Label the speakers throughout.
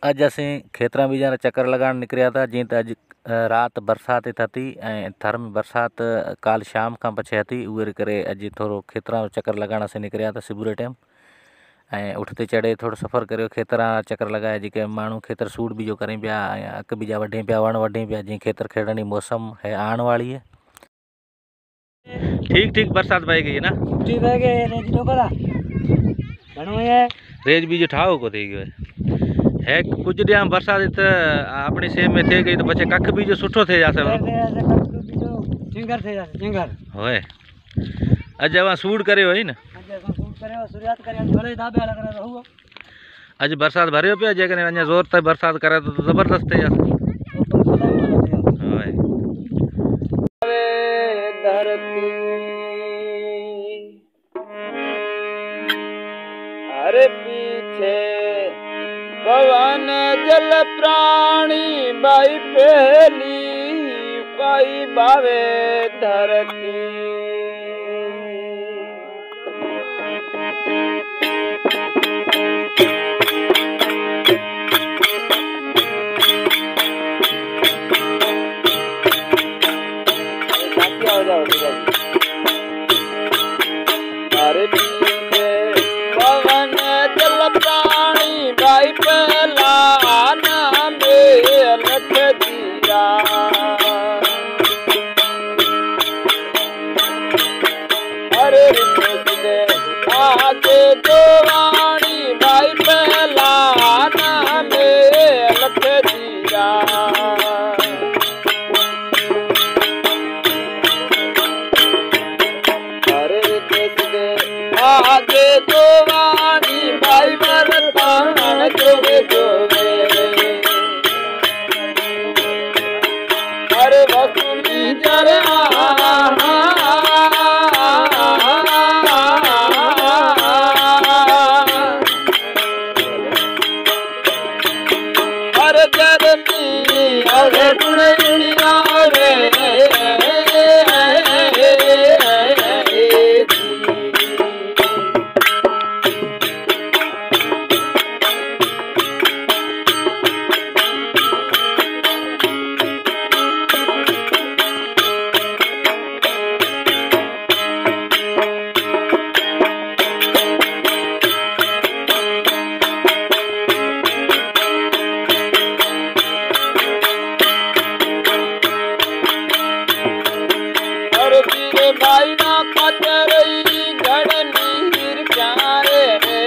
Speaker 1: अज असीं खेतरा बीजा चक्कर लगाण निकरिया था। जीअं त अॼु रात बरसात थी ऐं थर में बरसात काल शाम का पछे हती, उहे करे अॼु थोरो खेतरा चक्कर लगाण असीं निकरिया था सुबुह टाइम। ऐं उठते चढ़े थोरो सफ़र करियो, खेतरा चक्कर लगाए। जेके माण्हू खेतर सूट बीजो करें पिया ऐं अक बीजा वढें पिया, वण वढें पिया, जीअं खेतर खेड़ण जी मौसम है आण वाली है। ठीक ठीक बरसात पै गई है ना,
Speaker 2: ठीक है के रेज नो करा घणो है
Speaker 1: रेज बीजो ठाओ को थी गयो है कुछ ॾींहं बरसात त अपनी सेम में थे गई तो पछे कख बीजो सुठो थे जासे
Speaker 2: चिंगर थे जासे चिंगर
Speaker 1: होए। अज अवा सूड करे होई न,
Speaker 2: अज सूट करे शुरुआत करे भले दाबे वाला करे रहू।
Speaker 1: अज बरसात भरियो पे जे कने अञा जोर तक बरसात करे तो जबरदस्त थे जासे होए।
Speaker 2: धरती अरे पीछे पवन जल प्राणी बाई पहली पाई बावे धरती। अरे पीछे पवन जल प्राणी बाई पहला नाम लख दिया। अरे आगे दो वाणी बाई पहला नाम लख दिया। आगे दो वाणी भाई मरतान जोगे जोगे। अरे वसूली जरे अरे जरनी अरे गुणिया रे भाई ना पतरई घड़ नीर प्यारे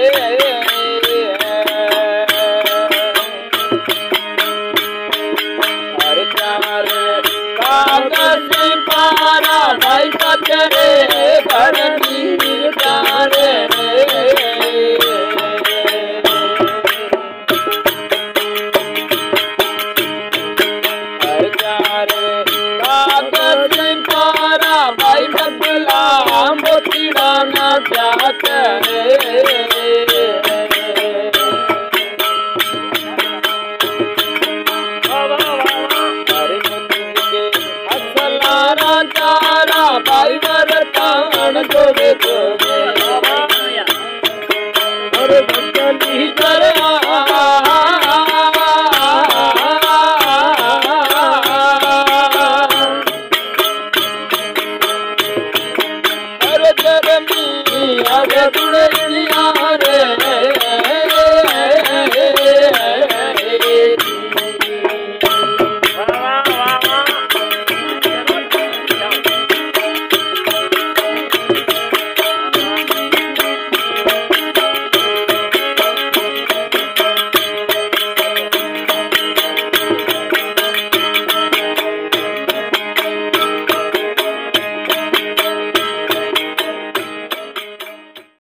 Speaker 2: हर प्यारे कागज पारा भाई पतरे घड़